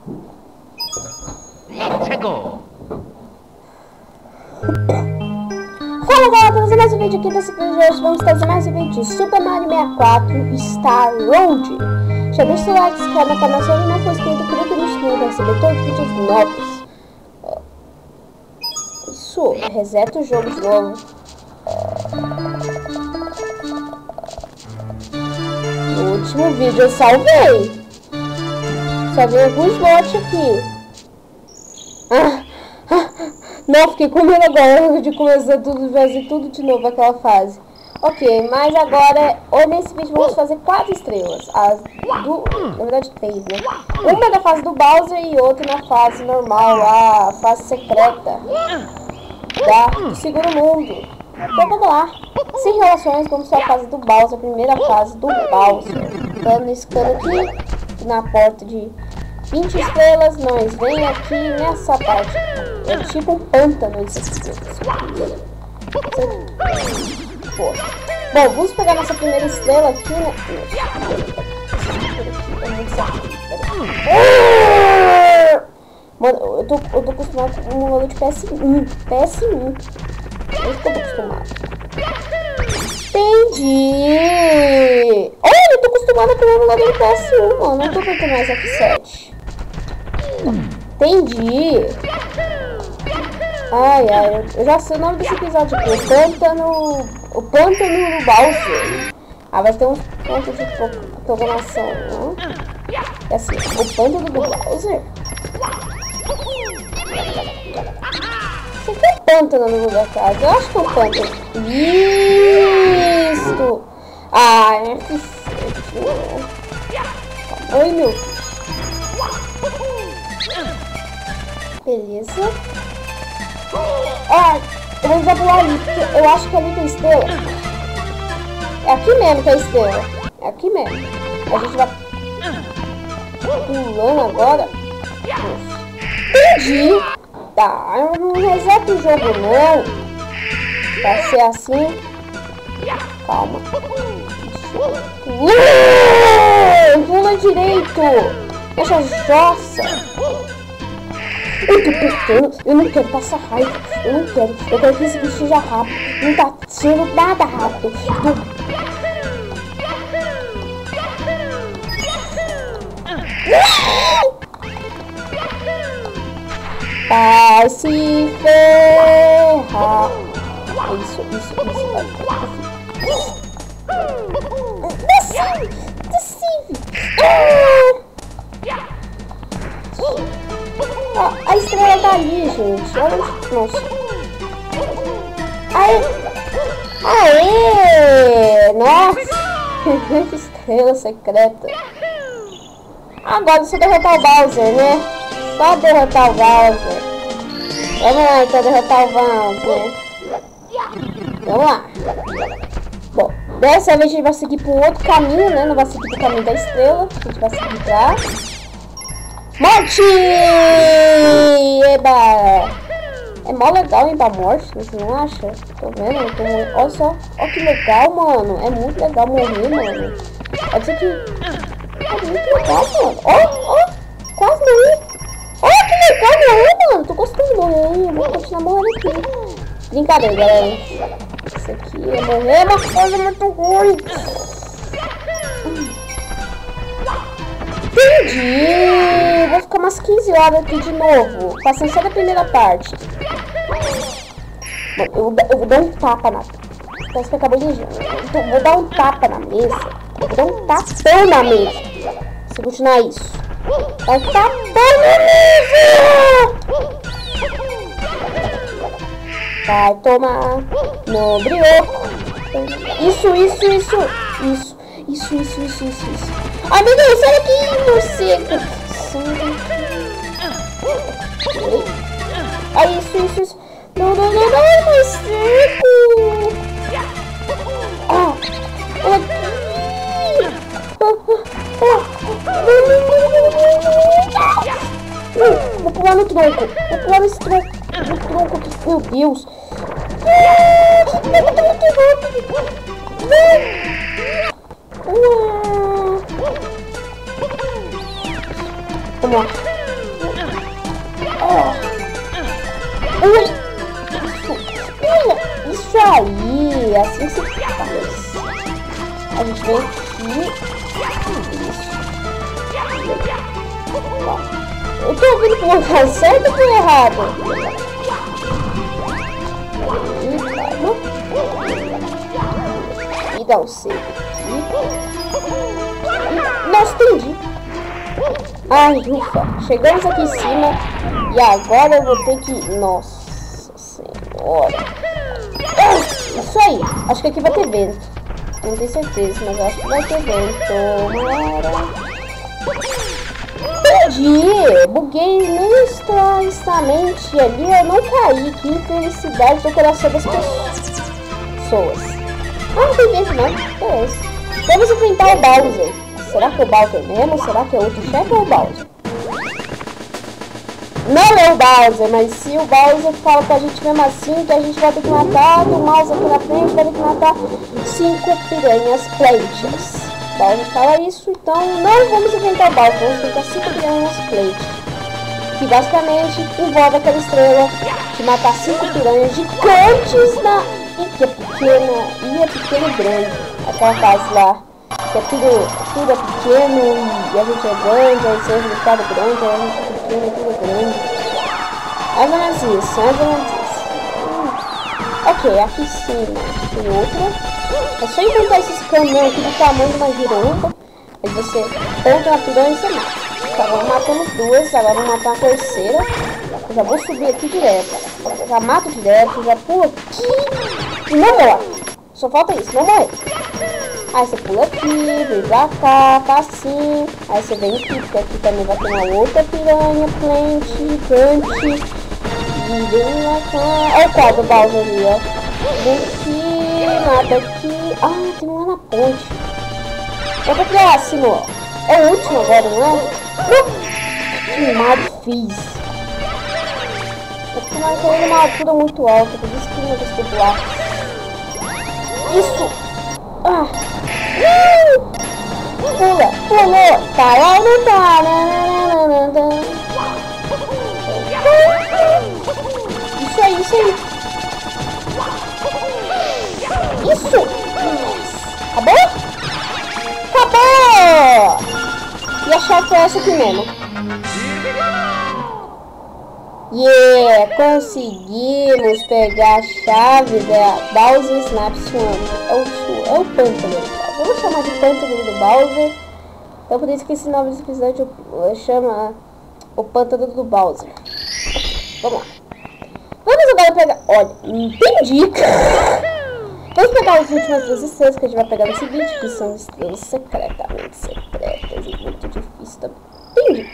Fala galera, para fazer mais um vídeo aqui desse vídeo de hoje, vamos fazer mais um vídeo de Super Mario 64 Star Road. Já deixa o like, se inscreve no canal se ainda não for inscrito, clique no sininho para receber todos os vídeos novos. Isso, reseta o jogo de novo. No último vídeo eu salvei. Só vi alguns lotes aqui. Não, fiquei com medo agora de começar tudo, fazer tudo de novo aquela fase. Ok, mas agora, nesse vídeo vamos fazer 4 estrelas. Na verdade 3, né? Uma da fase do Bowser e outra na fase normal, a fase secreta do Seguro Mundo. Então vamos lá. Sem relações, vamos para a fase do Bowser, a primeira fase do Bowser. Dando esse cano aqui, na porta de 20 estrelas, nós vem aqui nessa parte. É tipo um pântano isso aqui. Pô. Bom, vamos pegar nossa primeira estrela aqui, né? Mano, eu tô acostumado com um valor de PS1. PS1. É isso que eu tô acostumado. Entendi! Olha, eu tô acostumada com o emulador de PS1, mano. Não tô aguentando mais F7. Entendi. Ai, eu já sei o nome desse episódio aqui. O pântano do Bowser. Vai ter uns pontos de programação, né? É assim, o pântano do Bowser? Isso aqui é pântano no lugar da casa. Eu acho que é um pântano. Isso! É oi, meu. Beleza. Eu vou já pular ali, porque eu acho que ali tem estrela. É aqui mesmo que é estrela. É aqui mesmo. A gente vai pulando agora. Entendi. Tá, eu não reseto o jogo não. Vai ser assim. Calma. Pula direito. Deixa a jossa. Eu tô tentando, eu não quero passar raiva, eu quero que esse bicho seja rápido, não tá sendo nada rápido. Vai se ferrar. Isso. A estrela tá ali, gente. Olha, nossa. Aê! Nossa! Estrela secreta. Agora é só derrotar o Bowser, né? Só derrotar o Bowser. Vamos lá, então, derrotar o Bowser. Vamos lá. Bom, dessa vez a gente vai seguir por outro caminho, né? Não vai seguir pro caminho da estrela. A gente vai seguir pra... Morte! Eba! É mó legal ir pra morte, você não acha? Tô vendo, olha só, olha que legal, mano. É muito legal morrer, mano. Pode ser que... É muito legal, mano. Ó, quase morri. Olha que legal morrer, mano. Tô gostando de morrer, hein? Eu vou continuar morrendo aqui. Brincadeira, galera. Isso aqui é morrer, é uma coisa muito ruim. Entendi! Vou ficar umas 15 horas aqui de novo, passando só da primeira parte. Bom, eu vou dar um tapa na... Parece que acabou de ir. Então, vou dar um tapa na mesa. Eu vou dar um tapão na mesa. Se continuar isso. Dá um tapão na mesa! Vai tomar no brioco. Isso. Ai, meu Deus, sai daqui, morcego. Ai, isso. Não, morcego. Vou pular no tronco. Vou pular nesse tronco. No tronco aqui. Meu Deus. Vamos lá. Isso aí, assim se faz. A gente vem aqui. Isso. Ó. Eu tô ouvindo pro lugar certo ou pro errado? E dá um save aqui. Nossa, entendi. Ai, ufa. Chegamos aqui em cima. E agora eu vou ter que... Nossa senhora. Isso aí. Acho que aqui vai ter vento. Não tenho certeza, mas acho que vai ter vento. Entendi. Buguei instantaneamente ali. Eu não caí. Que felicidade do coração das pessoas. Ah, não tem vento não. É esse. Vamos enfrentar o Bowser. Será que é o Bowser mesmo? Será que é outro chefe ou o Bowser? Não é o Bowser, mas se o Bowser fala pra gente mesmo assim, que a gente vai ter que matar, do mouse aqui na frente, vai ter que matar 5 piranhas plantas. O Bowser fala isso, então não vamos enfrentar o Bowser, vamos enfrentar 5 piranhas plantas. Que basicamente envolve aquela estrela de matar 5 piranhas gigantes na ilha pequena, ilha pequena e grande. Aquela fase lá, que é tudo é pequeno e a gente é grande, aí seja do estado grande, aí a gente é pequeno e tudo grande. Mais ou menos isso, mais ou menos isso. Ok, aqui em cima tem outra. É só inventar esses caminhões aqui do tamanho de uma giromba. Aí você entra na piranha e você mata. Tá, vamos matando 2, agora vamos matar a terceira. Eu já vou subir aqui direto. Eu já mato direto, já pulo aqui e não morre. Só falta isso, não morrer. Aí você pula aqui, vem pra cá, facinho. Aí você vem aqui, porque aqui também vai ter uma outra piranha, plant, gigante. E vem lá cá. Olha o quadro do Bowser ali, ó. Vem aqui, nada aqui. Ah, tem um lá na ponte. Eu vou criar assim, ó. É o último agora, não é? Que mal fiz. Eu marquei uma altura muito alta, por isso que não consegui pular. Isso! Ah! Pula! Pulou! Tá lá ou não tá? Isso aí, isso aí! Isso! Acabou? Acabou! E a chave foi essa aqui mesmo. Yeah! Conseguimos pegar a chave da Bowser Snap Swamp. É o pântano do Bowser. Vamos chamar de pântano do Bowser. Então por isso que esse nome desse episódio chama o pântano do Bowser. Vamos lá. Vamos agora pegar... Olha, entendi! Vamos pegar as últimas 2 estrelas que a gente vai pegar nesse vídeo, que são estrelas secretamente secretas e muito difíceis também.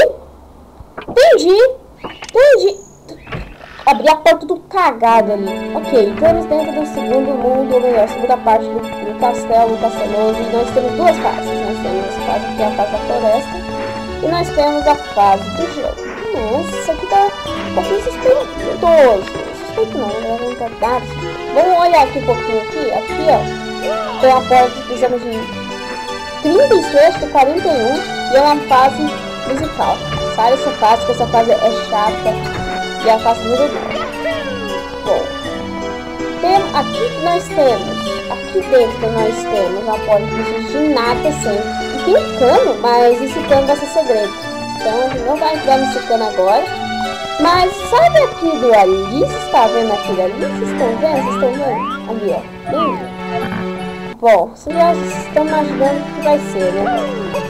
Entendi! Abri a porta do cagado ali. Ok, estamos dentro do segundo mundo, ou melhor, segunda parte do castelo casteloso. E nós temos 2 fases. Nós temos essa fase que é a fase da floresta. E nós temos a fase do gelo. Nossa, isso aqui tá um pouquinho suspeitoso. Suspeito não, não tá nada. Vamos olhar aqui um pouquinho aqui. Aqui, ó. Tem a porta que precisamos de 36 para 41. E é uma fase musical. Sai essa fase, que essa fase é chata. E a fase número 2. Bom, aqui nós temos, aqui dentro nós temos a porta que não precisa de nada sempre. E tem um cano, mas esse cano vai ser segredo. Então a gente não vai entrar nesse cano agora. Mas sabe aqui do ali? Você está vendo aquilo ali? Vocês estão vendo? Vocês estão vendo? Ali, ó. Bem. Bom, vocês já estão imaginando o que vai ser, né?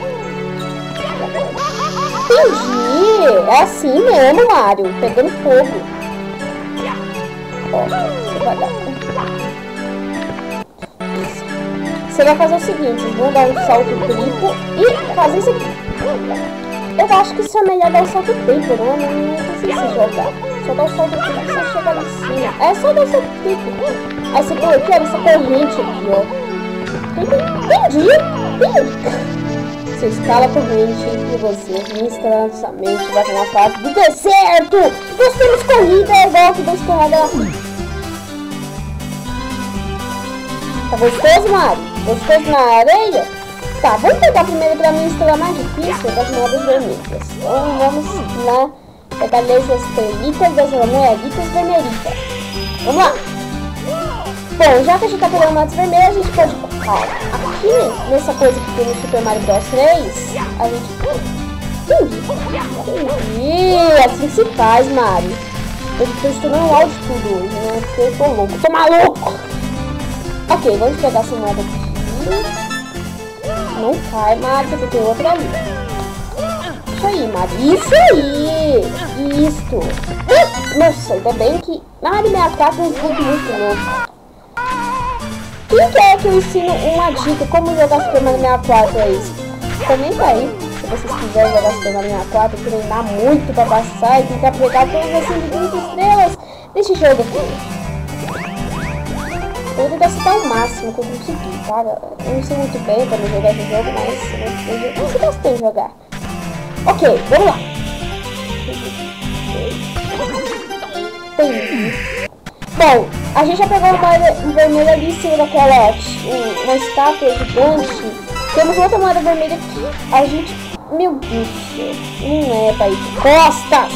Entendi! É assim mesmo, Mario. Pegando fogo. Ó, você vai dar. Você vai fazer o seguinte: vou dar um salto triplo e fazer isso aqui. Eu acho que isso é melhor dar um salto triplo, né? Não sei se jogar. Só dar um salto triplo e você chega lá em cima. É só dar um salto triplo. Aí você põe aqui, olha essa corrente aqui, ó. Entendi! Você escala a corrente e você instantaneamente vai para uma fase do deserto. Nós temos corrida igual que vamos correr lá. Tá gostoso, Mario? Gostoso na areia? Tá, vamos pegar primeiro pra mim a estrela mais difícil das modas vermelhas. Então vamos lá Pegar letras estrelitas, das moeditas vermelhitas. Vamos lá. Bom, já que a gente tá pegando moedas vermelhas, a gente pode colocar aqui nessa coisa que tem no Super Mario Bros 3. A gente... Entendi. Assim que se faz, Mario. Eu tô estudando o áudio tudo hoje, né? Porque eu tô louco. Eu tô maluco. Ok, vamos pegar essa moeda aqui. Não cai, Mario, porque tem outra ali. Isso aí, Mario. Isso aí. Isto. Nossa, ainda bem que Mario 64 é um jogo muito louco. Quem quer que eu ensino uma dica como jogar Super Mario 64 aí? Comenta aí. Se vocês quiserem jogar Super Mario 64, treinar muito pra passar e tentar pegar todas as 120 estrelas desse jogo aqui. Eu vou tentar citar o máximo que eu conseguir, tá? Eu não sei muito bem pra não jogar esse jogo, mas eu sei bastante jogar. Ok, vamos lá. Entendi. Bom, a gente já pegou uma moeda vermelha ali em cima daquela, uma estátua gigante. Temos outra moeda vermelha aqui. A gente... Meu Deus do céu. Não é pra ir de costas.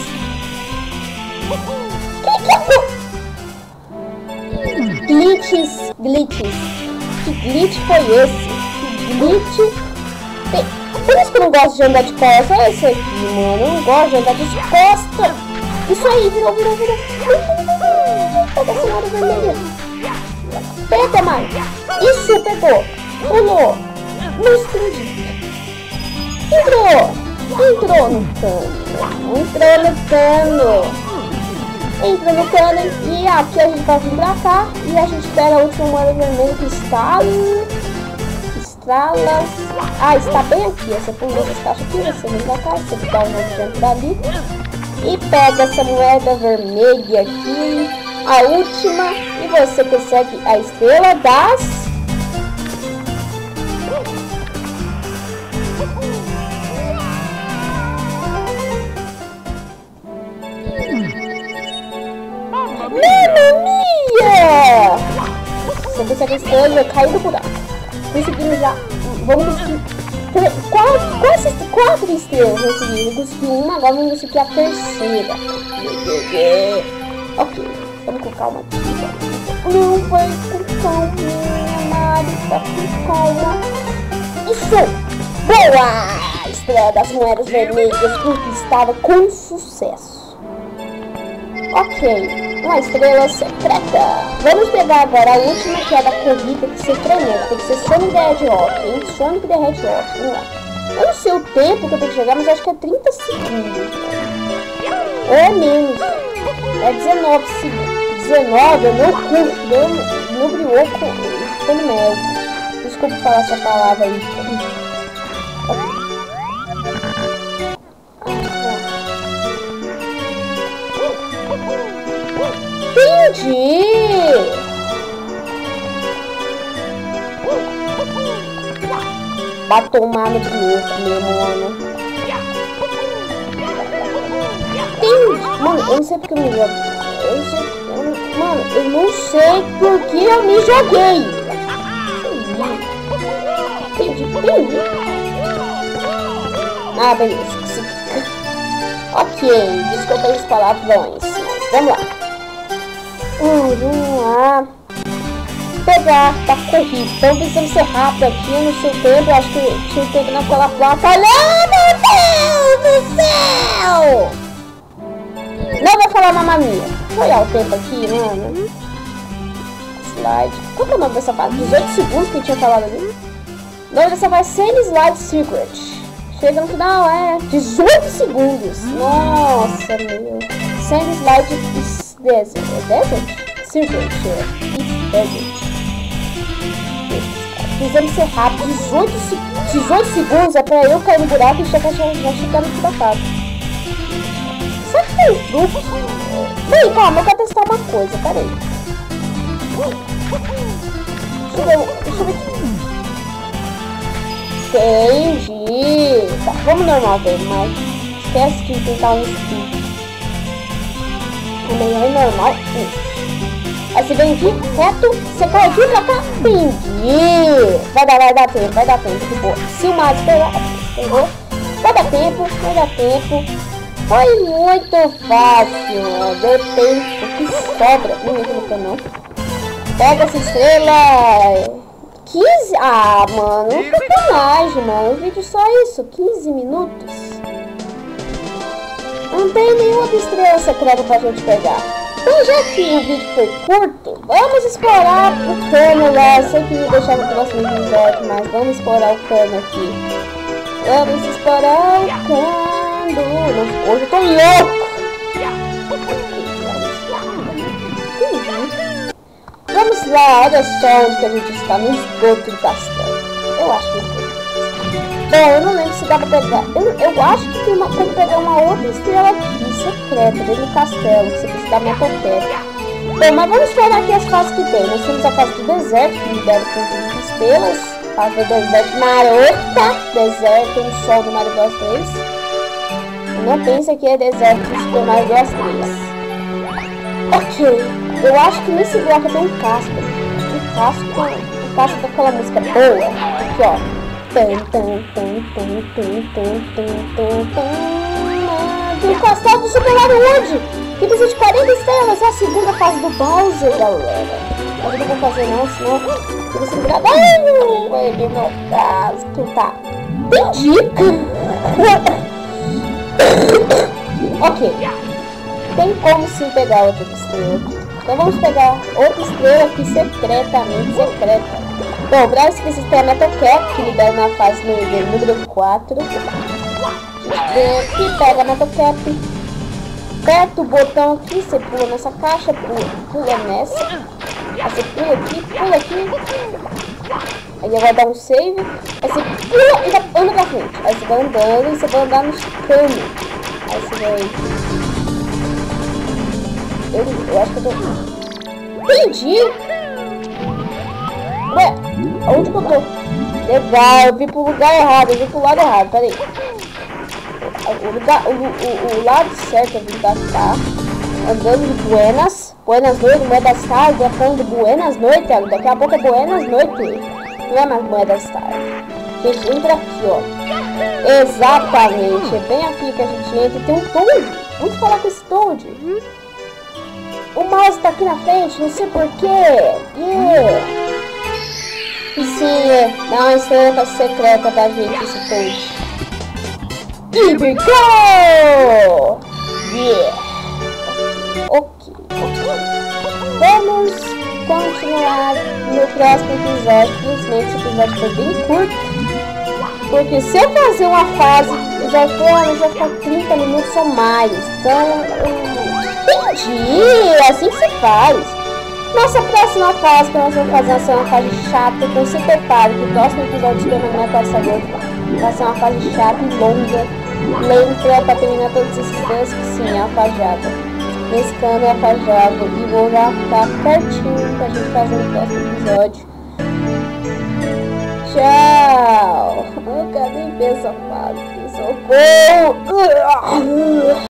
Glitches. Que glitch foi esse? Que glitch... Por isso que eu não gosto de andar de costas. Olha esse aqui, mano. Eu não gosto de andar de costas. Isso aí, virou. Pega essa moeda vermelha. Pega, Mario. Isso, pegou. Pulou. Não escondi. Entrou no cano. E aqui a gente vai vir pra cá. E a gente pega a última moeda vermelha que estrala. Está bem aqui. Você pula essas caixas aqui, você vem pra cá, você dá um movimento dali. E pega essa moeda vermelha aqui, a última, e você consegue a estrela das... Mamma mia! Você consegue a estrela e caiu do buraco. Conseguimos já... Vamos conseguir... Quatro estrelas nesse vídeo. Eu consegui uma, agora vamos conseguir a terceira. Ok, vamos com calma aqui. Não vai com calma, Mario, tá com calma. Isso! Boa! Estrela das moedas vermelhas conquistada com sucesso. Ok, uma estrela secreta. Vamos pegar agora a última, que é da corrida, que você treinou. Tem que ser Sonic the Hedgehog, hein? Sonic the Hedgehog, vamos lá. Eu não sei o tempo que eu tenho que jogar, mas acho que é 30 segundos. Ou é menos. É 19 segundos. 19 é meu cu, meu brioco ficando mel. Desculpa falar essa palavra aí. Entendi! Vai tomar no brioco, meu mano. Entendi! Mano, eu não sei porque eu me joguei. Mano, eu não sei porque eu me joguei. Entendi. Ah, beleza. Ok, desculpa os palavrões. Vamos lá. Vamos lá. Pegar pra corrida. Então precisamos ser rápido aqui no seu tempo. Eu acho que tinha tempo naquela placa. Olha, meu Deus do céu! Não vou falar mamma mia. Vou olhar o tempo aqui, mano. Slide. Qual que é o nome dessa parte? 18 segundos que eu tinha falado ali. O nome dessa parte é Sand Slide Secret. Chega no final, 18 segundos. Nossa, meu. Sand Slide Desert. Desert? Secret. Desert. Precisamos ser rápido. 18 segundos é pra eu cair no buraco e já chegar no tratado. Será que tem um truque? Bem, calma, eu quero testar uma coisa, peraí. Deixa eu ver aqui. Entendi. Tá, vamos normal mesmo, mas esquece de tentar um speed. O melhor é normal. Aí você vem aqui, reto, você corre aqui pra cá. Entendi. Vai dar tempo, de boa. Se o Mario pegar, pegou. Vai dar tempo. Foi muito fácil, depende o que sobra. Não entra no canal. Pega essa estrela. 15? Ah, mano, sacanagem, mano. O vídeo só isso, 15 minutos. Não tem nenhuma estrela secreta pra gente pegar. Então, já que o vídeo foi curto, vamos explorar o cano lá. Eu sei que me deixar no próximo episódio, mas vamos explorar o cano aqui. Vamos explorar o cano. Hoje eu tô louco. Vamos lá, olha só onde que a gente está, no esgoto do castelo. Eu acho que foi. Bom, eu não lembro se dá pra pegar. Eu acho que tem como pegar uma outra estrela aqui, secreta, dentro do castelo, que você precisa da minha toquete. Bom, mas vamos explorar aqui as fases que tem. Nós temos a fase do deserto, que libera com 20 estrelas. Fase do deserto marota, deserto no sol do Mario Bros 3. Não pensa que é deserto do Super Mario Bros 3. Ok. Eu acho que nesse bloco tem um casco. Um casco com aquela música boa. Aqui, ó. Do castelo do Super Mario World, que precisa de 40 estrelas. É a segunda fase do Bowser, galera. Mas eu não vou fazer não, senão eu vou ser ligado. Ai, meu casco. Tá. Tem dica. Ok. Tem como sim pegar outra estrela. Então vamos pegar outra estrela aqui secretamente secreta. Bom, pra isso precisa ter a Metal Cap, que libera na fase número 4. Aqui pega a Metal Cap. Aperta o botão aqui, você pula nessa caixa, pula nessa. Aí você pula aqui. Aí vai dar um save. Aí você pula e anda pra frente. Aí você vai andando e você vai andar nos canos. Aí você vai... Eu acho que eu tô... Entendi! Ué, onde que eu tô? Legal, eu vim pro lugar errado, eu vim pro lado errado, peraí. O lado certo eu vim pra cá, andando de buenas noites, moedas tarde, falando de buenas noites, daqui a pouco é buenas noites, não é mais moedas tarde. A gente entra aqui, ó. Exatamente, é bem aqui que a gente entra, tem um Toad, vamos falar com esse Toad. O mouse tá aqui na frente, não sei porquê. Yeah. E sim, dá uma estrela secreta pra gente, esse Toad. Here we go! Yeah! Ok. Vamos continuar no próximo episódio. Infelizmente, esse episódio foi bem curto. Porque se eu fazer uma fase, já vai ficar 30 minutos ou mais. Então, entendi! Assim que se faz. Nossa próxima fase que nós vamos fazer vai ser uma fase chata. Então se prepare que o próximo episódio de Terminar com essa vai ser uma fase chata e longa. Lenta pra terminar todos esses danos que sim, é a fajada. Nesse cano é a fajada. E vou já ficar pertinho pra gente fazer no próximo episódio. Tchau! Nunca nem vi essa fase. Socorro!